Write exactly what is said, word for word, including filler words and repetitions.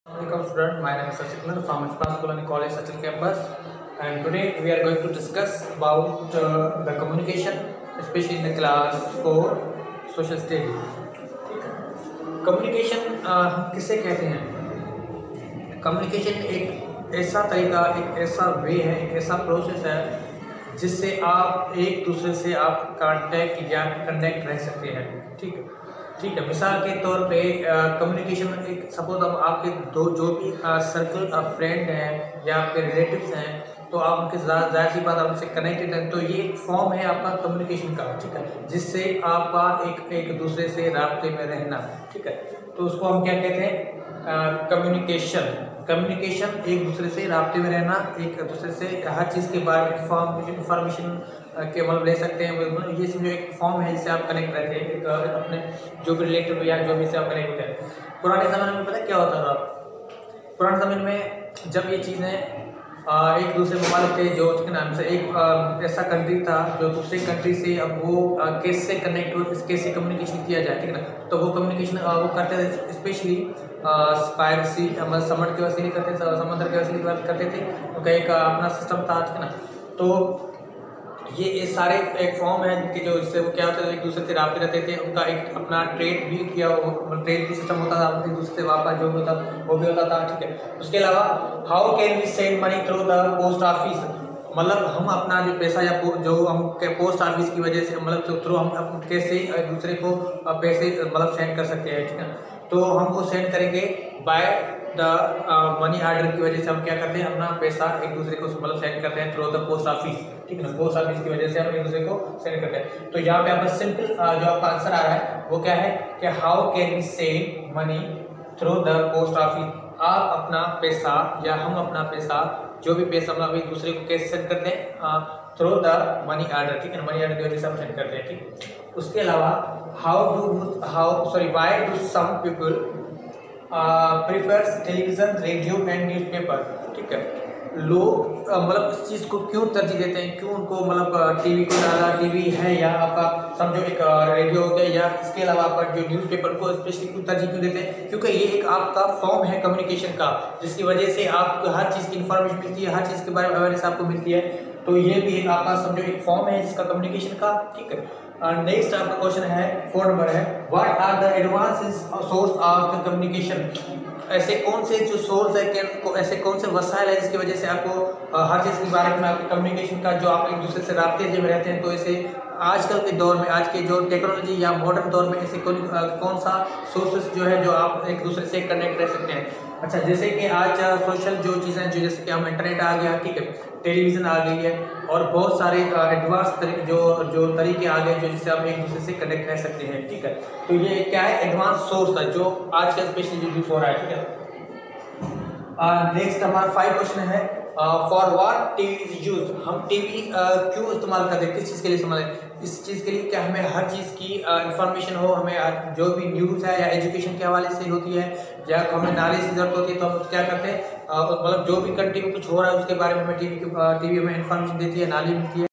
Welcome student, my name is Sachiknar from Ispas Colony College Sachin campus, and today we are going to discuss about uh, the communication, especially in the class four social studies. Communication हम किसे कहते हैं? Communication एक ऐसा तरीका, एक ऐसा वे है, एक ऐसा प्रोसेस है जिससे आप एक दूसरे से आप कांटेक्ट या कनेक्ट रह सकते हैं। ठीक है ठीक है मिसाल के तौर पे कम्युनिकेशन एक सपोज अब आपके दो जो भी सर्कल ऑफ फ्रेंड हैं या आपके रिलेटिव्स हैं, तो आप उनके ज़ाहिर सी बात आप उनसे कनेक्टेड हैं, तो ये एक फॉर्म है आपका कम्युनिकेशन का। ठीक है, जिससे आपका एक एक दूसरे से राब्ते में रहना। ठीक है, तो उसको हम क्या कहते हैं? कम्युनिकेशन। कम्युनिकेशन एक दूसरे से राब्ते में रहना, एक दूसरे से हर चीज़ के बारे में इंफॉर्म इंफॉर्मेशन के मतलब ले सकते हैं। ये समझो एक फॉर्म है जिससे आप कनेक्ट रहते हैं एक अपने जो भी रिलेटिव या जो भी से आप कनेक्ट होते हैं। पुराने ज़माने में पता क्या होता था? पुराने ज़माने में जब ये चीज़ें एक दूसरे ममालिक थे, जो उसके नाम से एक आ, ऐसा कंट्री था जो दूसरे कंट्री से अब वो कैसे कनेक्ट हो, कैसे कम्युनिकेशन किया जाए। ठीक है ना, तो वो कम्युनिकेशन वो करते थे स्पेशली स्पायर सी मतलब समुद्र के वसीले करते थे, समुद्र के वसीले करते थे। उनका एक अपना सिस्टम था। ठीक है ना, तो ये ये सारे एक फॉर्म है कि जो इससे वो क्या होता है, एक दूसरे से राब्ते रहते थे। उनका एक अपना ट्रेड भी किया, ट्रेड भी सिस्टम होता था, एक दूसरे से वापस जो होता वो भी होता था। ठीक है, उसके अलावा how can we send money through the post office, मतलब हम अपना जो पैसा या जो हम पोस्ट ऑफिस की वजह से मतलब थ्रू हम कैसे एक दूसरे को पैसे मतलब सेंड कर सकते हैं। ठीक है, तो हम वो सेंड करेंगे बाय द मनी ऑर्डर की वजह से हम क्या करते हैं, अपना पैसा एक दूसरे को मतलब सेंड करते हैं थ्रू द पोस्ट ऑफिस। ठीक है ना, पोस्ट ऑफिस की वजह से हम एक दूसरे को सेंड करते हैं। तो यहाँ पे आपका सिंपल जो आपका आंसर आ रहा है वो क्या है कि how can we send money through the post office. आप अपना पैसा या हम अपना पैसा जो भी पैसा हम एक दूसरे को कैसे सेंड करते हैं? Through the money order. ठीक है, मनी ऑर्डर की वजह से हम सेंड करते हैं। ठीक, उसके अलावा how do how sorry why do some people prefers television, radio and newspaper. ठीक है, लोग मतलब इस चीज़ को क्यों तरजीह देते हैं, क्यों उनको मतलब टीवी को ज़्यादा टीवी है या आपका समझो एक रेडियो हो गया या इसके अलावा आपका जो न्यूज़पेपर को स्पेशली क्यों तरजीह क्यों देते हैं? क्योंकि ये एक आपका फॉर्म है कम्युनिकेशन का, जिसकी वजह से आपको हर चीज़ की इंफॉर्मेशन मिलती है, हर चीज़ के बारे में अवेयरनेस आपको मिलती है। तो ये भी एक आपका समझो एक फॉर्म है जिसका कम्युनिकेशन का। ठीक है, नेक्स्ट आपका क्वेश्चन है फोर नंबर है, what are the advances source of the communication. ऐसे कौन से जो सोर्स है, ऐसे कौन से वसाइल है जिसकी वजह से आपको हर चीज़ के बारे में आपके कम्युनिकेशन का जो आप एक दूसरे से राब्ते में रहते हैं। तो ऐसे आजकल के दौर में, आज के जो टेक्नोलॉजी या मॉडर्न दौर में ऐसे कौन कौन सा सोर्सेस जो है जो आप एक दूसरे से कनेक्ट रह सकते हैं? अच्छा, जैसे कि आज सोशल जो चीज़ें जो जैसे कि हम इंटरनेट आ गया, ठीक है, टेलीविज़न आ गई है और बहुत सारे एडवांस तरीके जो जो तरीके आ गए जो जिससे हम एक दूसरे से कनेक्ट रह सकते हैं। ठीक है, तो ये क्या है? एडवांस सोर्स है जो आज का स्पेशली यूज हो रहा है। ठीक है, नेक्स्ट हमारा फाइव क्वेश्चन है, for what TV is use. हम टीवी क्यों इस्तेमाल करते हैं, किस चीज़ के लिए इस्तेमाल है? इस चीज़ के लिए क्या हमें हर चीज़ की इंफॉर्मेशन हो, हमें जो भी न्यूज़ है या एजुकेशन के हवाले से होती है या हमें नॉलेज की जरूरत होती है, तो हम क्या करते हैं मतलब जो भी कंट्री में कुछ हो रहा है उसके बारे में हमें टीवी टीवी में इंफॉर्मेशन देती है, नॉलेज मिलती है।